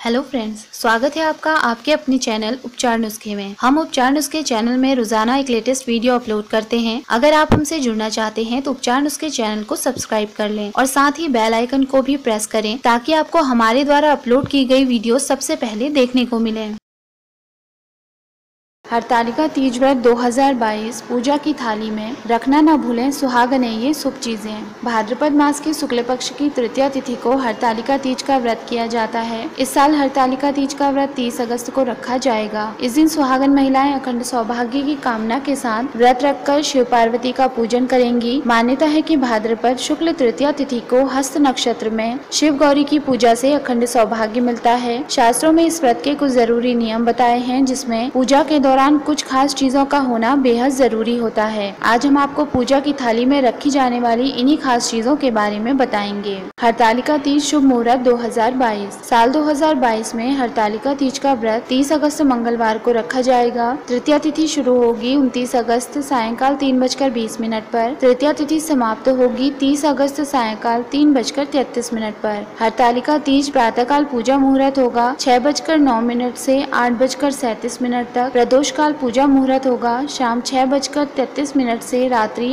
Hello friends, स्वागत है आपका आपके अपने चैनल उपचार नुस्खे में। हम उपचार नुस्खे चैनल में रोजाना एक लेटेस्ट वीडियो अपलोड करते हैं। अगर आप हमसे जुड़ना चाहते हैं तो उपचार नुस्खे चैनल को सब्सक्राइब कर लें और साथ ही बेल आइकन को भी प्रेस करें ताकि आपको हमारे द्वारा अपलोड की गई वीडियो सबसे पहले देखने को मिले। हरतालिका तीज व्रत 2022 पूजा की थाली में रखना न भूलें सुहागने ये शुभ चीजें। भाद्रपद मास की शुक्ल पक्ष की तृतीया तिथि को हरतालिका तीज का व्रत किया जाता है। इस साल हरतालिका तीज का व्रत 30 अगस्त को रखा जाएगा। इस दिन सुहागन महिलाएं अखंड सौभाग्य की कामना के साथ व्रत रखकर शिव पार्वती का पूजन करेंगी। मान्यता है कि भाद्रपद शुक्ल तृतीया तिथि को हस्त नक्षत्र में शिव गौरी की पूजा से अखंड सौभाग्य मिलता है। शास्त्रों में इस व्रत के कुछ जरूरी नियम बताए हैं, जिसमें पूजा के दौरान कुछ खास चीजों का होना बेहद जरूरी होता है। आज हम आपको पूजा की थाली में रखी जाने वाली इन्हीं खास चीजों के बारे में बताएंगे। हरतालिका तीज शुभ मुहूर्त 2022। साल 2022 में हरतालिका तीज का व्रत 30 अगस्त मंगलवार को रखा जाएगा। तृतीया तिथि शुरू होगी 29 अगस्त सायंकाल 3:20 पर। तृतीया तिथि समाप्त होगी 30 अगस्त सायंकाल 3:33 पर। हरतालिका तीज प्रातःकाल पूजा मुहूर्त होगा 6:09 से 8:37 तक। प्रदोष काल पूजा मुहूर्त होगा शाम 6:33 से रात्रि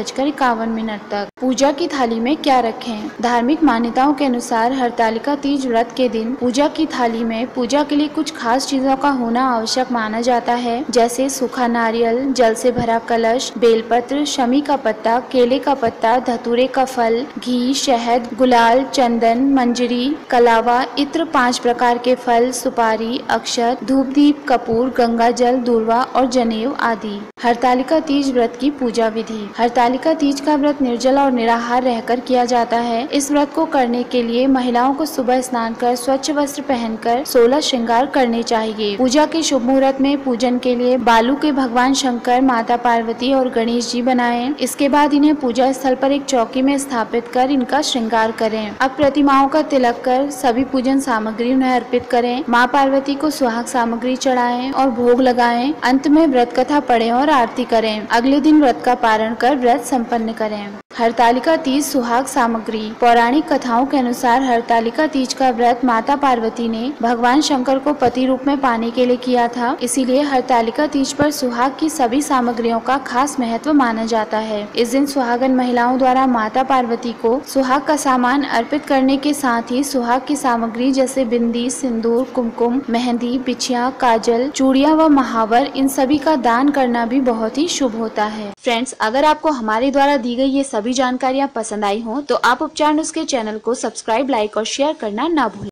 8:51 तक। पूजा की थाली में क्या रखें? धार्मिक मान्यताओं के अनुसार हरतालिका तीज व्रत के दिन पूजा की थाली में पूजा के लिए कुछ खास चीजों का होना आवश्यक माना जाता है, जैसे सूखा नारियल, जल से भरा कलश, बेलपत्र, शमी का पत्ता, केले का पत्ता, धतूरे का फल, घी, शहद, गुलाल, चंदन, मंजरी, कलावा, इत्र, 5 प्रकार के फल, सुपारी, अक्षत, धूप दीप, कपूर, गंगा जल, दूर्वा और जनेऊ आदि। हरतालिका तीज व्रत की पूजा विधि। हरतालिका तीज का व्रत निर्जल और निराहार रहकर किया जाता है। इस व्रत को करने के लिए महिलाओं को सुबह स्नान कर स्वच्छ वस्त्र पहनकर 16 श्रृंगार करने चाहिए। पूजा के शुभ मुहूर्त में पूजन के लिए बालू के भगवान शंकर, माता पार्वती और गणेश जी बनाएं। इसके बाद इन्हें पूजा स्थल पर एक चौकी में स्थापित कर इनका श्रृंगार करें। अब प्रतिमाओं का तिलक कर सभी पूजन सामग्री उन्हें अर्पित करें। माँ पार्वती को सुहाग सामग्री चढ़ाएं और भोग लगाएं। अंत में व्रत कथा पढ़ें और आरती करें। अगले दिन व्रत का पारण कर व्रत संपन्न करें। हरतालिका तीज सुहाग सामग्री। पौराणिक कथाओं के अनुसार हरतालिका तीज का व्रत माता पार्वती ने भगवान शंकर को पति रूप में पाने के लिए किया था। इसीलिए हरतालिका तीज पर सुहाग की सभी सामग्रियों का खास महत्व माना जाता है। इस दिन सुहागन महिलाओं द्वारा माता पार्वती को सुहाग का सामान अर्पित करने के साथ ही सुहाग की सामग्री जैसे बिंदी, सिंदूर, कुमकुम, मेहंदी, बिछिया, काजल, चूड़ियां व महावर, इन सभी का दान करना भी बहुत ही शुभ होता है। फ्रेंड्स, अगर आपको हमारे द्वारा दी गई ये सभी जानकारियाँ पसंद आई हो तो आप उपचार नुस्खे चैनल को सब्सक्राइब, लाइक और शेयर करना ना भूलें।